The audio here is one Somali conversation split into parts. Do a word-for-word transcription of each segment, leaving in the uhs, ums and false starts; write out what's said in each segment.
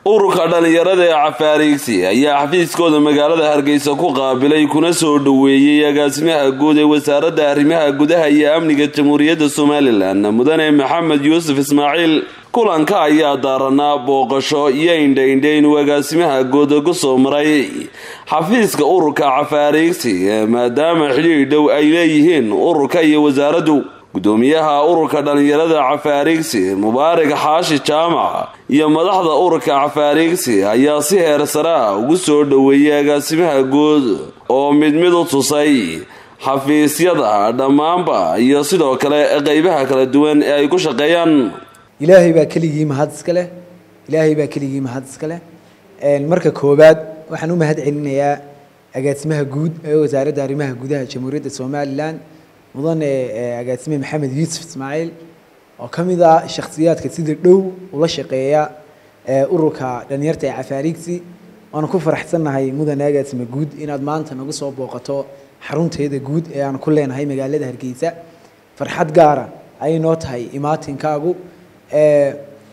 ururka dhalinyarada ee Cafaariigsi ayaa xafiiskooda magaalada Hargeysa ku qaabilay kuna soo dhaweeyay agaasimaha guud ee wasaaradda arrimaha gudaha iyo amniga Jamhuuriyadda Soomaaliland mudane Maxamed Yuusuf Ismaaciil. kulanka ayaa daaranaa booqasho iyo indhayn agaasimaha guud ugu soo maray xafiiska ururka Cafaariigsi maadaama xiriir dhow ay leeyihiin ururka iyo wasaaraddu. gudoomiyaha ururka dhalinyarada Cafaariigsi Mubaarak Xaashi Jaamac iyo madaxda ururka Cafaariigsi ayaa si heer sare ugu soo dhaweeyay agaasimaha guud oo mid mid u tusay xafiisyada dhamaanba iyo sidoo kale qaybaha kala duwan ee ay ku shaqeeyaan. ilaahay baa keligii mahad iska leh ilaahay baa keligii mahad iska leh een marka koobaad waxaan u mahad celinayaa agaasimaha guud ee wasaaradda arrimaha gudaha Jamhuuriyadda Soomaaliland mudane agaasime Maxamed Yuusuf Ismaaciil oo kamid ah shakhsiyaadka sida dhow ula shaqeeya ee ururka dhalinyarada ee Cafaariigsi. waan ku faraxsanahay mudane agaasime guud inaad maanta nagu soo booqato xarunteeda guud ee aan ku leenahay magaalada Hargeysa. farxad gaar ah ay noo tahay imaatinkaagu ee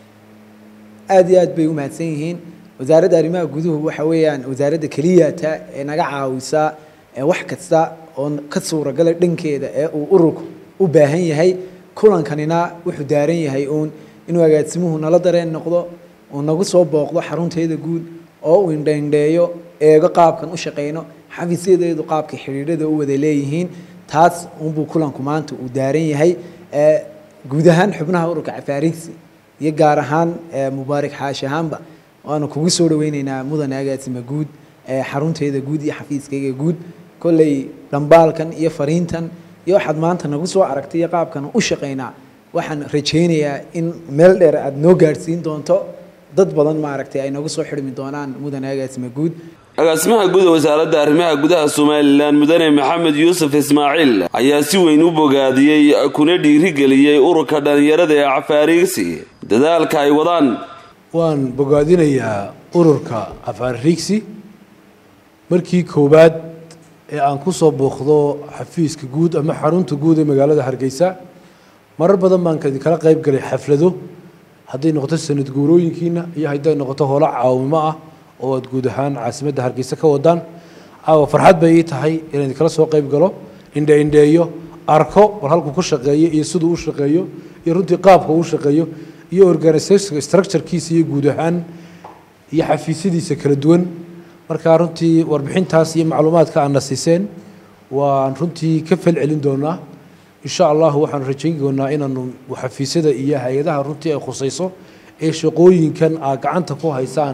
aad iyo aad bay u mahadsan yihiin. wasaaradda arrimaha guduhu waxa weeyaan wasaaradda kaliya ta ee naga caawisa ee wax kasta oo ka suuragal dhankeeda ee uu ururku u baahan yahay. kulankanina wuxuu daaran yahay uun inuu agaasimuhu nala dareen noqdo oo nagu soo booqdo xarunteeda guud oo uu indhayndeeyo eega qaabkan u shaqeyno xafiisyadeedu qaabka xiriirada u wada leeyihiin. taas uun buu kulanku maanta uu daaran yahay ee guud ahaan xubnaha ururka Cafaariigsi iyo gaar ahaan Mubaarak Xaashi Jaamac waana kugu soo dhaweynaynaa mudane agaasime guud ee xarunteeda guud iyo xafiiskayga guud. kolley dambaalkan iyo fariintan iyo waxaad maanta nagu soo aragtay qaabkan u shaqeynaa waxaan rajeynayaa in meel dheer aad noo gaarsiin doonto dad badan ma aragtay ay nagu soo xirmi doonaan mudane agaasime guud. agaasimaha guud ee wasaaradda arrimaha gudaha Soomaaliland mudane Maxamed Yuusuf Ismaaciil ayaa si weyn u bogaadiyay kuna dhiirigeliyay ururka dhalinyarada ee Cafaariigsi dadaalka ay wadaan. waan bogaadinayaa ururka Cafaariigsi markii koobaad ee aan ku soo booqdo xafiiska guud ama xarunta guud ee magaalada Hargeysa. marar badan baan kala qayb galay xaflado hadday noqoto sanad guurooyinkiina iyo hadday noqoto howlo caawimo ah oo aad guud ahaan caasimadda Hargeysa ka wadaan. aawa farxad bay ii tahay inaan kala soo qayb galo indha indheeyo arko war halku ku shaqeeyo iyo sidoo u shaqeeyo iyo runtii qaabka uu shaqeeyo iyo organization structure-kiisa iyo guud ahaan iyo xafiisyadiisa kala duwan. marka runtii warbixintaas iyo macluumaadka aan nasiiseen waan runtii ka fal celin doonaa insha Allah. waxaan rajayn doonaa inaanu xafiisyada iyo hay'adaha runtii ay khusayso ee shaqooyinkan aad gacanta ku haysaan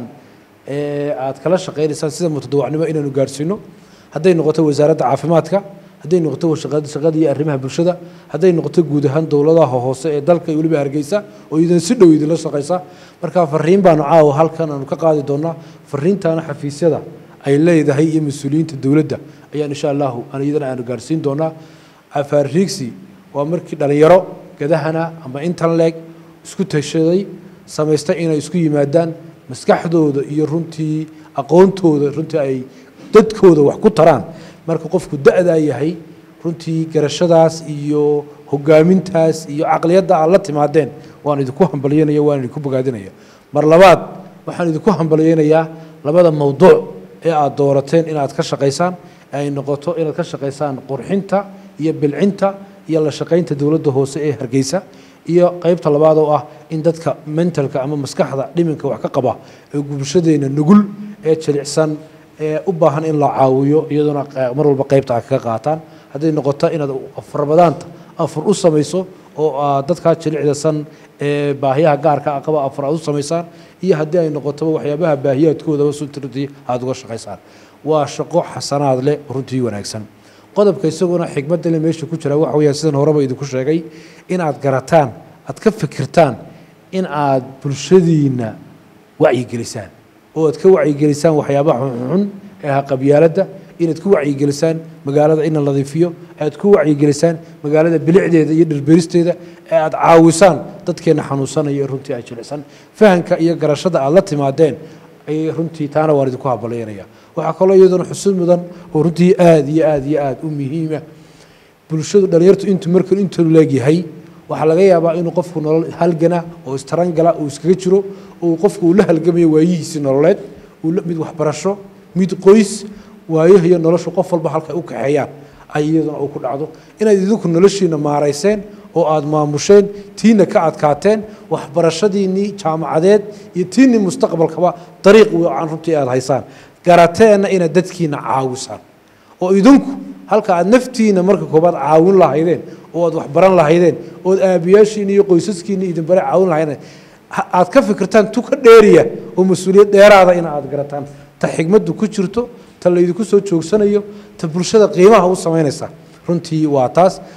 ee aad kala shaqeynaysan sida mutadawacnimo inaanu gaarsiino. hadday noqoto wasaaradda caafimaadka hadday noqoto shaqada shaqada iyo arrimaha bulshada hadday noqoto guud ahaan dawladaha hoose ee dalka iyo waliba Hargeysa oo idan si dhow idin la shaqeysa. marka fariin baan caaw halkan aanu ka qaadi doonaa fariintaana xafiisyada ay leedahay iyo mas'uuliyiinta dawladda ayaan insha Allah aan idin aanu gaarsiin doonaa. Cafaariigsi waa markii dhalinyaro gadahana ama intan leeg isku tashaday sameystay inay isku yimaadaan maskaxdooda iyo runtii aqoontooda runtii ay dadkooda wax ku taraan. marka qofku da'da yahay runtii garashadaas iyo hogaamintaas iyo aqliyada aan la timaadeen waan idinku hambalyeynaya waan idinku bogaadinaya. mar labaad waxaan idinku hambalyeynayaa labada mowduuc ee aad doorateen inaad ka shaqeysaan ay noqoto inaad ka shaqeysaan qurxinta iyo bilcinta iyo la shaqeynta dawladda hoose ee Hargeysa iyo qaybta labaad oo ah in dadka mentalka ama maskaxda dhiminka wax ka qaba ee bulshadeena nugul ee jilicsan ee u baahan in la caawiyo iyaduna mar walba qaybta ka qaataan. hadday noqoto inaad afarbadaanta afar u samayso oo dadka jilicsan ee baahiyaha gaarka ah qaba afar u samaysaan iyo haddii ay noqoto waxyaabaha baahiyaadkooda suntirtii aad uga shaqeysaan. waa shaqo xasanaad leh runtii wanaagsan. qodobka isaguna xigmadda leh meesha ku jira waxa weeyaan sidaan horeba idinku sheegay in aad garataan aad ka fikirtaan in aad bulshadiina wacyi gelisaan oo aad ka wacyi gelisaan waxyaabaha xun ee qabyaaladda inaad ku wacyi gelisaan magaalada in la nadiifiyo aad ku wacyi gelisaan magaalada bilicdeeda iyo dhirbeeristeeda ee aad caawisaan dadkeena xanuunsanaya runtii ay jilicsan. fahanka iyo garashada aad la timaadeen ay runtii taana waan idinku habalyeynaya. waxa kale oo iyaduna xusuus mudan oo runtii aad iyo aad iyo aad u muhiim ah bulshadu dhalinyartu intu markuu intu leeyahay waxaa laga yaabaa inuu qofku nolol halgana oo istarangala uu iskaga jiro oo qofku uu la halgamayo waayihiisa nololeed uu mid waxbarasho mid qoys waayaha iyo nolosha qof walba halka u kaxeeyaan ay iyaduna uu ku dhacdo inaad idinku noloshiina maareyseen oo aad maamusheen tiina ka adkaateen waxbarashadiinii jaamacadeed iyo tiinii mustaqbalkaba dariiq aan runtii aad haysaan garateena inaad dadkiina caawisaan oo idinku halka aad naftiina marka koobaad caawin lahaydeen oo aad wax baran lahaydeen oo aabiyaashiina iyo qoysaskiina idin bare caawin lahaydeen aad ka fikirtaan tu ka dheeriya oo mas'uuliyad dheeraada in aad garataan ta xigmadu ku jirto ta la idinku soo joogsanayo ta bulshada qiimaha u sameynaysa runtii waa taas